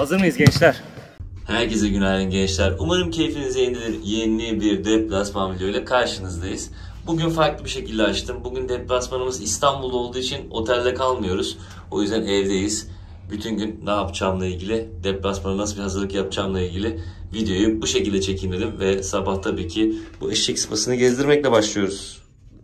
Hazır mıyız gençler? Herkese günaydın gençler. Umarım keyfiniz yerindedir. Yeni bir deplasman videoyla karşınızdayız. Bugün farklı bir şekilde açtım. Bugün deplasmanımız İstanbul'da olduğu için otelde kalmıyoruz. O yüzden evdeyiz. Bütün gün ne yapacağımla ilgili, deplasmana nasıl bir hazırlık yapacağımla ilgili videoyu bu şekilde çekeyim dedim. Ve sabah tabii ki bu eşek sıpasını gezdirmekle başlıyoruz.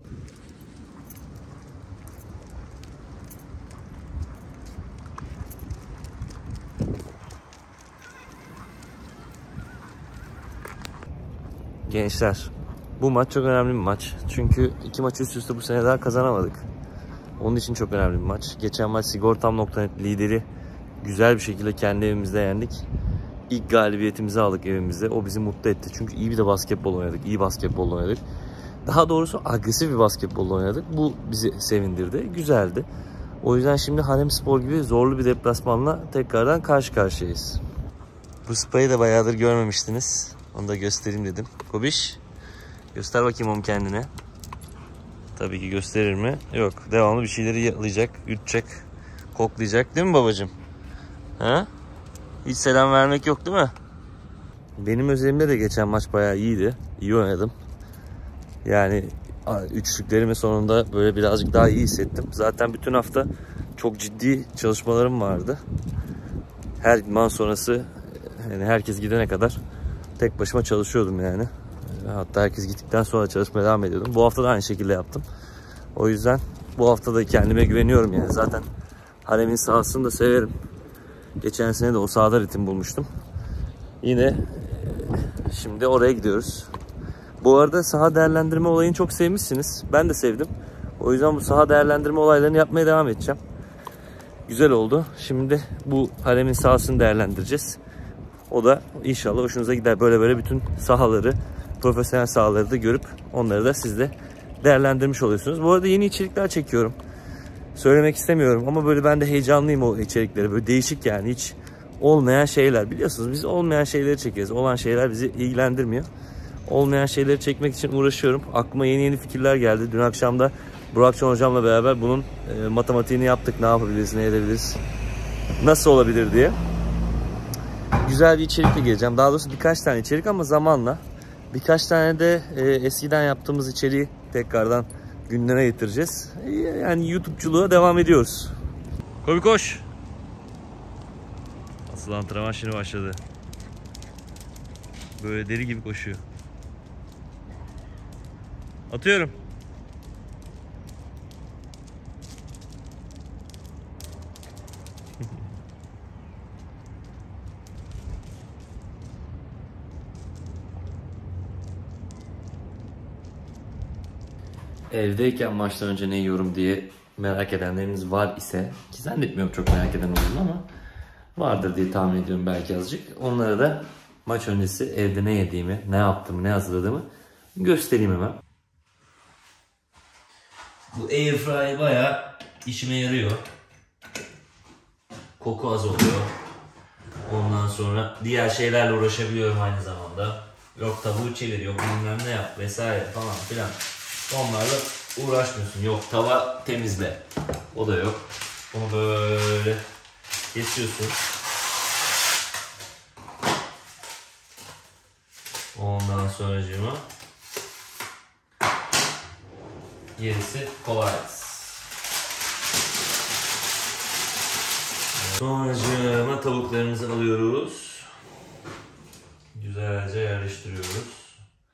Gençler, bu maç çok önemli bir maç. Çünkü 2 maç üst üste bu sene daha kazanamadık. Onun için çok önemli bir maç. Geçen maç Sigortam.net lideri güzel bir şekilde kendi evimizde yendik. İlk galibiyetimizi aldık evimizde. O bizi mutlu etti. Çünkü iyi bir de basketbol oynadık. İyi basketbol oynadık. Daha doğrusu agresif bir basketbol oynadık. Bu bizi sevindirdi. Güzeldi. O yüzden şimdi Haremspor gibi zorlu bir deplasmanla tekrardan karşı karşıyayız. Bu spayı da bayağıdır görmemiştiniz. Onu da göstereyim dedim. Kobiş, göster bakayım onu kendine. Tabii ki gösterir mi? Yok. Devamlı bir şeyleri yalayacak, yutacak, koklayacak değil mi babacığım? Ha? Hiç selam vermek yok değil mi? Benim özelimde de geçen maç bayağı iyiydi. İyi oynadım. Yani üçlüklerimi sonunda böyle birazcık daha iyi hissettim. Zaten bütün hafta çok ciddi çalışmalarım vardı. Her idman sonrası yani herkes gidene kadar tek başıma çalışıyordum yani. Hatta herkes gittikten sonra çalışmaya devam ediyordum. Bu hafta da aynı şekilde yaptım. O yüzden bu hafta da kendime güveniyorum yani. Zaten Harem'in sahasını da severim. Geçen sene de o sahada ritim bulmuştum. Yine şimdi oraya gidiyoruz. Bu arada saha değerlendirme olayını çok sevmişsiniz. Ben de sevdim. O yüzden bu saha değerlendirme olaylarını yapmaya devam edeceğim. Güzel oldu. Şimdi bu Harem'in sahasını değerlendireceğiz. O da inşallah hoşunuza gider. Böyle bütün sahaları, profesyonel sahaları da görüp onları da siz de değerlendirmiş oluyorsunuz. Bu arada yeni içerikler çekiyorum. Söylemek istemiyorum ama böyle ben de heyecanlıyım o içerikleri. Böyle değişik yani, hiç olmayan şeyler. Biliyorsunuz biz olmayan şeyleri çekeriz. Olan şeyler bizi ilgilendirmiyor. Olmayan şeyleri çekmek için uğraşıyorum. Aklıma yeni fikirler geldi. Dün akşam da Burakcan hocamla beraber bunun matematiğini yaptık. Ne yapabiliriz, ne edebiliriz, nasıl olabilir diye. Güzel bir içerikle geleceğim. Daha doğrusu birkaç tane içerik ama zamanla. Birkaç tane de eskiden yaptığımız içeriği tekrardan gündeme getireceğiz. Yani YouTube'culuğa devam ediyoruz. Kobi koş. Asıl antrenman şimdi başladı. Böyle deli gibi koşuyor. Atıyorum. Evdeyken maçtan önce ne yiyorum diye merak edenleriniz var ise, ki zannetmiyorum çok merak eden olduğunu ama vardır diye tahmin ediyorum belki azıcık. Onlara da maç öncesi evde ne yediğimi, ne yaptığımı, ne hazırladığımı göstereyim hemen. Bu airfryer bayağı işime yarıyor. Koku az oluyor. Ondan sonra diğer şeylerle uğraşabiliyorum aynı zamanda. Yok tavuğu çevir, yok bilmem ne yap vesaire falan filan. Onlarla uğraşmıyorsun. Yok tava temizle. O da yok. Bunu böyle kesiyorsun. Ondan sonracığıma gerisi kolay. Sonracığıma tavuklarımızı alıyoruz. Güzelce yerleştiriyoruz.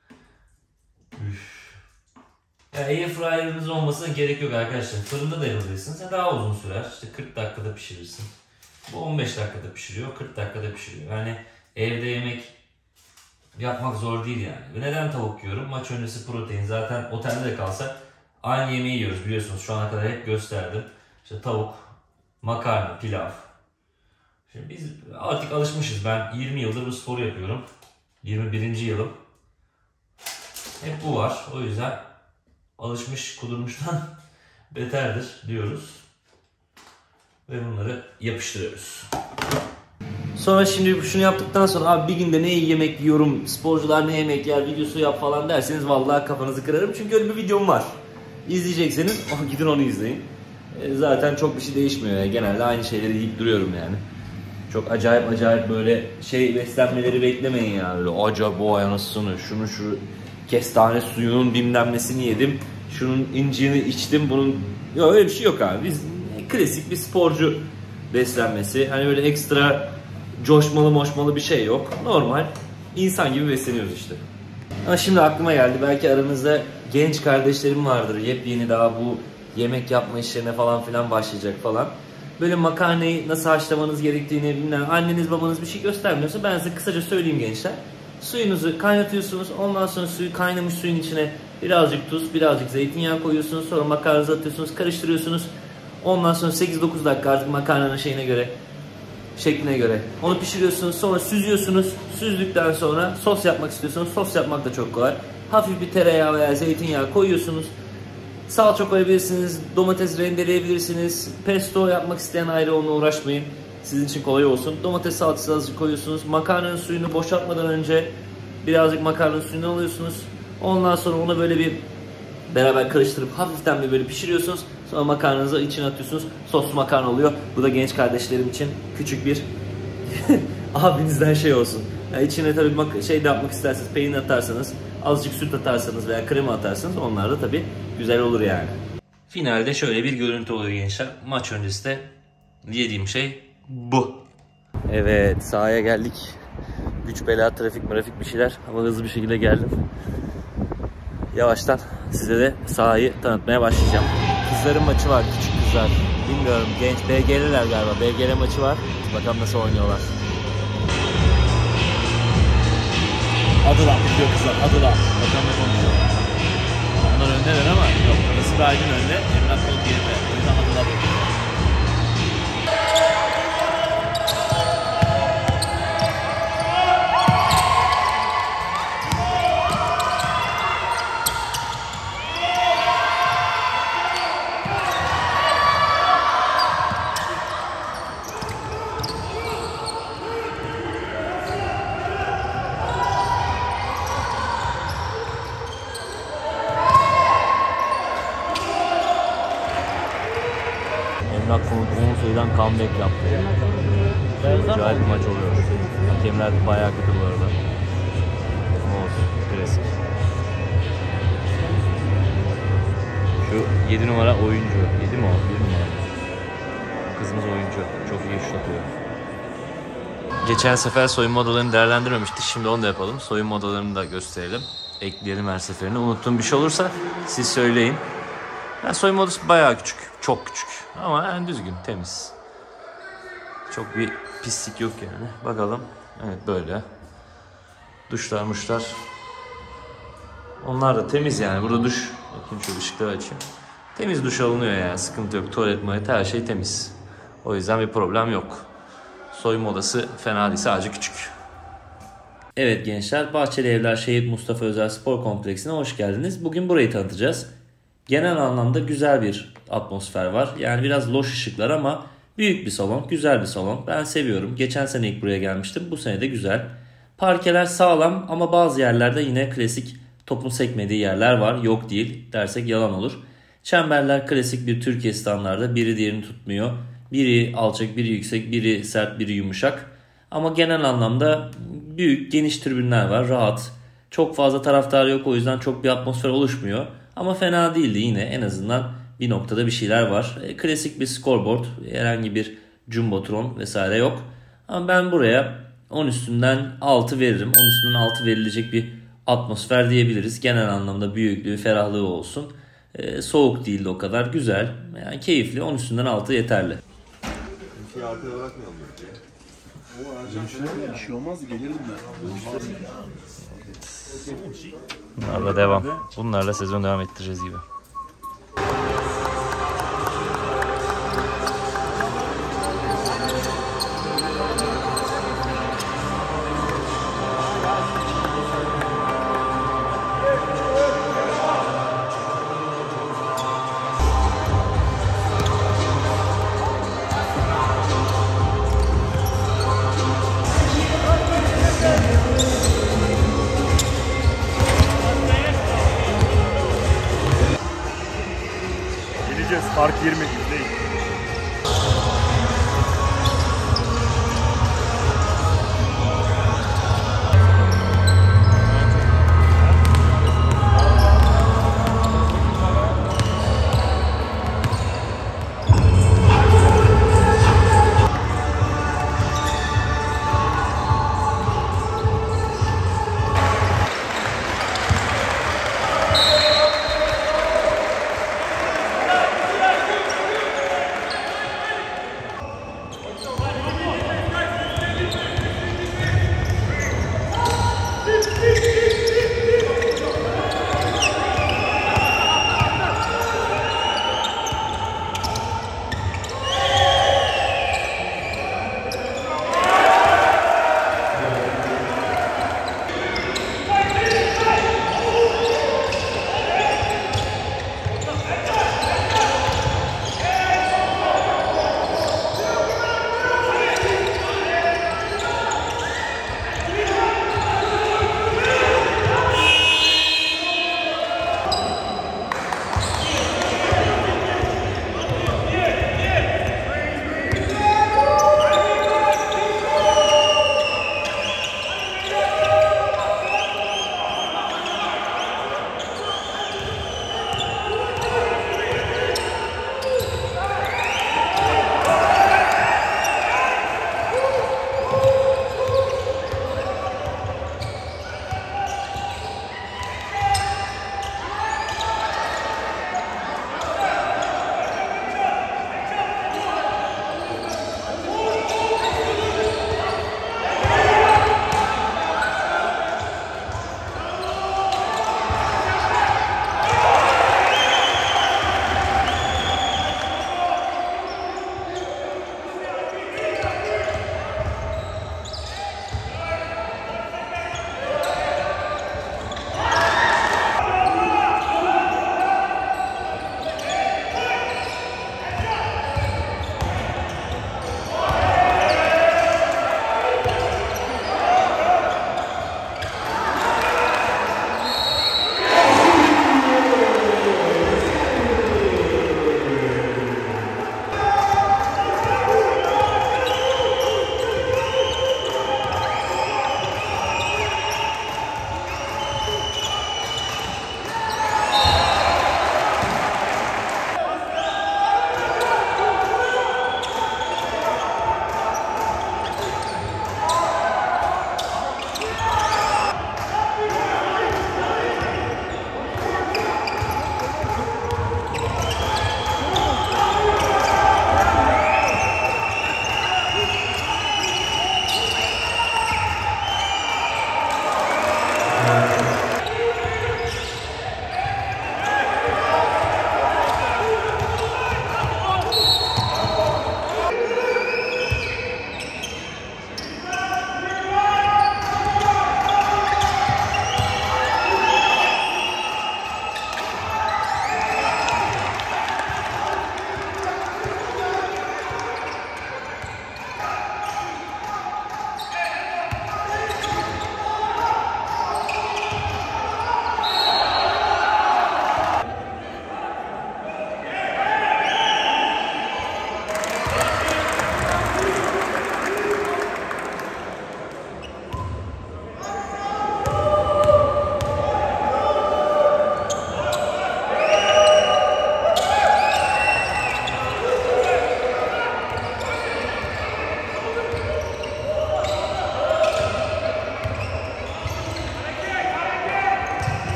Üf. Airfryer'ınız olmasına gerek yok arkadaşlar. Fırında da yapabilirsiniz. Daha uzun sürer. İşte 40 dakikada pişirirsin. Bu 15 dakikada pişiriyor, 40 dakikada pişiriyor. Yani evde yemek yapmak zor değil yani. Ve neden tavuk yiyorum? Maç öncesi protein. Zaten otelde de kalsak aynı yemeği yiyoruz biliyorsunuz. Şu ana kadar hep gösterdim. İşte tavuk, makarna, pilav. Şimdi biz artık alışmışız. Ben 20 yıldır bu sporu yapıyorum. 21. yılım. Hep bu var. O yüzden alışmış kudurmuştan beterdir diyoruz. Ve bunları yapıştırıyoruz. Sonra şimdi şunu yaptıktan sonra abi bir günde ne yemek yiyorum, sporcular ne yemek yer videosu yap falan derseniz vallahi kafanızı kırarım. Çünkü öyle bir videom var. İzleyecekseniz gidin onu izleyin. Zaten çok bir şey değişmiyor yani. Genelde aynı şeyleri yiyip duruyorum yani. Çok acayip böyle şey beslenmeleri beklemeyin yani. Öyle acayip o anasını, şunu şu kestane suyunun bilmem nesini yedim. Şunun inciğini içtim, bunun... Yok öyle bir şey yok abi. Biz klasik bir sporcu beslenmesi. Hani öyle ekstra coşmalı bir şey yok. Normal insan gibi besleniyoruz işte. Ama şimdi aklıma geldi. Belki aranızda genç kardeşlerim vardır. Yepyeni daha bu yemek yapma işlerine falan filan başlayacak falan. Böyle makarnayı nasıl haşlamanız gerektiğini bilmem, anneniz babanız bir şey göstermiyorsa ben size kısaca söyleyeyim gençler. Suyunuzu kaynatıyorsunuz. Ondan sonra kaynamış suyun içine birazcık tuz, birazcık zeytinyağı koyuyorsunuz. Sonra makarnanızı atıyorsunuz, karıştırıyorsunuz. Ondan sonra 8-9 dakika artık makarnanın şekline göre onu pişiriyorsunuz. Sonra süzüyorsunuz. Süzdükten sonra sos yapmak istiyorsunuz. Sos yapmak da çok kolay. Hafif bir tereyağı veya zeytinyağı koyuyorsunuz. Salça koyabilirsiniz, domates rendeleyebilirsiniz. Pesto yapmak isteyen ayrı, onunla uğraşmayın. Sizin için kolay olsun. Domates salçası azıcık koyuyorsunuz. Makarnanın suyunu boşaltmadan önce birazcık makarnanın suyunu alıyorsunuz. Ondan sonra onu böyle bir beraber karıştırıp hafiften bir böyle pişiriyorsunuz. Sonra makarnanızı içine atıyorsunuz. Soslu makarna oluyor. Bu da genç kardeşlerim için küçük bir abinizden şey olsun. Yani içine tabii şey de yapmak isterseniz, peynir atarsanız, azıcık süt atarsanız veya krema atarsanız onlar da tabii güzel olur yani. Finalde şöyle bir görüntü oluyor gençler. Maç öncesi de yediğim şey bu. Evet, sahaya geldik. Güç bela, trafik bir şeyler ama hızlı bir şekilde geldim. Yavaştan size de sahayı tanıtmaya başlayacağım. Kızların maçı var, küçük kızlar. Bilmiyorum, genç BG'liler galiba. BGL maçı var. Bakalım nasıl oynuyorlar. Adılar diyor kızlar, adılar. Bakalım ne konuşuyorlar. Onlar öndeler ama yok. Nasıl bir Aydın önde, Emrah Kol geride. O yüzden adılar bakıyor. Emrah Konuklu'nun sayıdan comeback yaptı. Acayip bir maç oluyor. Hakemler bayağı kötü bu arada. Ama olsun, klasik. Şu 7 numara oyuncu. 7 mi o? 1 numara. Kızımız oyuncu. Çok iyi şut atıyor. Geçen sefer soyunma odalarını değerlendirmemiştik. Şimdi onu da yapalım. Soyunma odalarını da gösterelim. Ekleyelim her seferinde. Unuttuğum bir şey olursa siz söyleyin. Yani soyunma odası bayağı küçük. Çok küçük. Ama yani düzgün, temiz. Çok bir pislik yok yani. Bakalım. Evet böyle. Duşlar. Onlar da temiz yani. Burada duş. Bakayım şu ışıkları açayım. Temiz duş alınıyor yani. Sıkıntı yok. Tuvalet, her şey temiz. O yüzden bir problem yok. Soyunma odası fena değil. Sadece küçük. Evet gençler. Bahçeli Evler Şehit Mustafa Özel Spor Kompleksi'ne hoş geldiniz. Bugün burayı tanıtacağız. Genel anlamda güzel bir atmosfer var. Yani biraz loş ışıklar ama büyük bir salon, güzel bir salon. Ben seviyorum. Geçen sene ilk buraya gelmiştim. Bu sene de güzel. Parkeler sağlam ama bazı yerlerde yine klasik topun sekmediği yerler var. Yok değil dersek yalan olur. Çemberler klasik bir Türkiye standardı. Biri diğerini tutmuyor. Biri alçak, biri yüksek, biri sert, biri yumuşak. Ama genel anlamda büyük, geniş tribünler var. Rahat. Çok fazla taraftar yok. O yüzden çok bir atmosfer oluşmuyor. Ama fena değildi yine. En azından bir noktada bir şeyler var. Klasik bir scoreboard. Herhangi bir jumbotron vesaire yok. Ama ben buraya 10 üstünden 6 veririm. 10 üstünden 6 verilecek bir atmosfer diyebiliriz. Genel anlamda büyüklüğü, ferahlığı olsun. Soğuk değildi o kadar. Güzel. Yani keyifli. 10 üstünden 6 yeterli. Bir şey arkada bırakmayalım. Bir şey olmaz, gelirdim ben. Bunlarla devam. Bunlarla sezon devam ettireceğiz gibi. Fark 20 değil.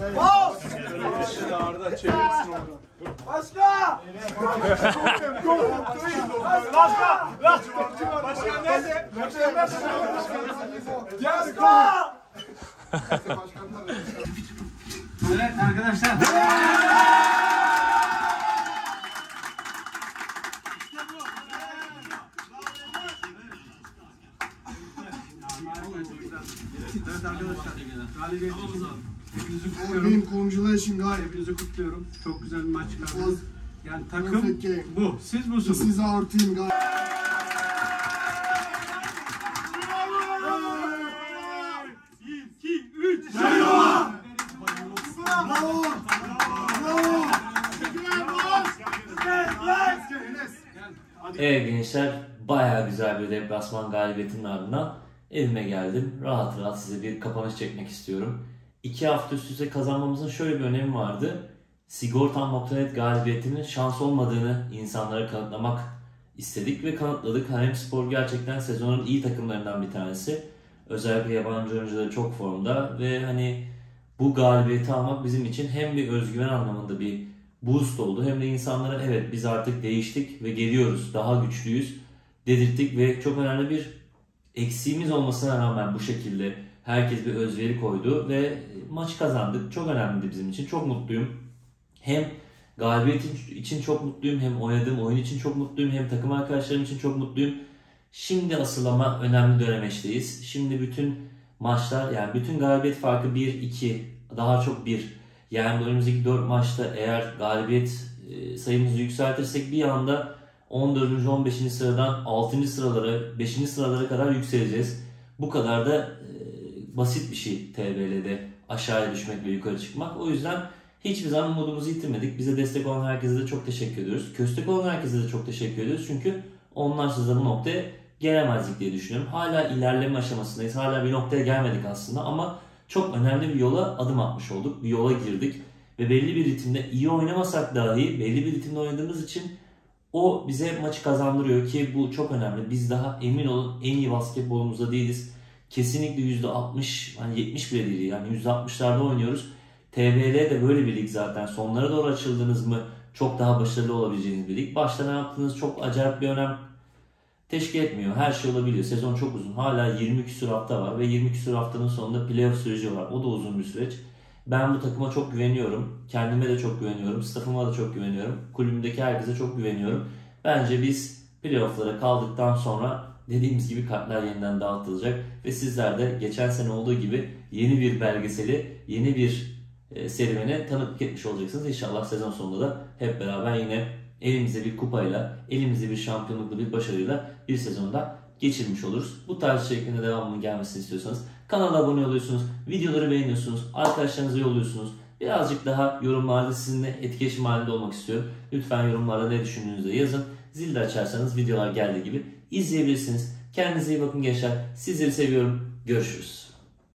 Arda çevirsin onu. Başka nerede? Evet arkadaşlar. Evet arkadaşlar. Galibiyet için hepinizi kutluyorum. Congratulations guys. Hepinizi kutluyorum. Çok güzel bir maç Was çıkardınız. Yani takım perfect game. bu. Siz This busunuz. is our team guys. Evet gençler, bayağı güzel bir deplasman galibiyetinin ardından evime geldim. Rahat rahat size bir kapanış çekmek istiyorum. 2 hafta üst üste kazanmamızın şöyle bir önemi vardı. Sigortam.net galibiyetinin şans olmadığını insanlara kanıtlamak istedik ve kanıtladık. Haremspor gerçekten sezonun iyi takımlarından bir tanesi. Özellikle yabancı oyuncuları çok formda ve hani bu galibiyeti almak bizim için hem bir özgüven anlamında bir boost oldu hem de insanlara evet biz artık değiştik ve geliyoruz, daha güçlüyüz dedirttik ve çok önemli bir eksiğimiz olmasına rağmen bu şekilde herkes bir özveri koydu ve maç kazandık. Çok önemliydi bizim için. Çok mutluyum. Hem galibiyet için çok mutluyum, hem oynadığım oyun için çok mutluyum, hem takım arkadaşlarım için çok mutluyum. Şimdi asıl ama önemli dönemeçteyiz. Şimdi bütün maçlar, yani bütün galibiyet farkı 1-2, daha çok 1. Yani önümüzdeki 4 maçta eğer galibiyet sayımızı yükseltirsek bir anda 14. 15. sıradan 6. sıralara, 5. sıralara kadar yükseleceğiz. Bu kadar da basit bir şey TBL'de aşağıya düşmek ve yukarı çıkmak. O yüzden hiçbir zaman umudumuzu yitirmedik. Bize destek olan herkese de çok teşekkür ediyoruz. Köstek olan herkese de çok teşekkür ediyoruz. Çünkü onlarsız da bu noktaya gelemezdik diye düşünüyorum. Hala ilerleme aşamasındayız. Hala bir noktaya gelmedik aslında ama çok önemli bir yola adım atmış olduk. Bir yola girdik. Ve belli bir ritimde iyi oynamasak dahi belli bir ritimde oynadığımız için o bize maçı kazandırıyor ki bu çok önemli. Biz daha emin olun en iyi basketbolumuzda değiliz. Kesinlikle %60, hani 70 bile değil, yani %60'larda oynuyoruz. TBL de böyle bir lig zaten. Sonlara doğru açıldınız mı çok daha başarılı olabileceğiniz bir lig. Başta ne yaptığınız çok acayip bir önem teşkil etmiyor. Her şey olabiliyor. Sezon çok uzun. Hala 20 küsur hafta var ve 20 küsur haftanın sonunda playoff süreci var. O da uzun bir süreç. Ben bu takıma çok güveniyorum. Kendime de çok güveniyorum. Staffıma da çok güveniyorum. Kulübümdeki herkese çok güveniyorum. Bence biz playoff'lara kaldıktan sonra dediğimiz gibi kartlar yeniden dağıtılacak. Ve sizler de geçen sene olduğu gibi yeni bir belgeseli, yeni bir serüvene tanıklık etmiş olacaksınız. İnşallah sezon sonunda da hep beraber yine elimizde bir kupayla, elimizde bir şampiyonlukla, bir başarıyla bir sezonda geçirmiş oluruz. Bu tarz şeklinde devamının gelmesini istiyorsanız kanala abone oluyorsunuz, videoları beğeniyorsunuz, arkadaşlarınıza yolluyorsunuz. Birazcık daha yorumlarda sizinle etkileşim halinde olmak istiyorum. Lütfen yorumlarda ne düşündüğünüzü de yazın. Zil de açarsanız videolar geldiği gibi izleyebilirsiniz. Kendinize iyi bakın gençler. Sizleri seviyorum. Görüşürüz.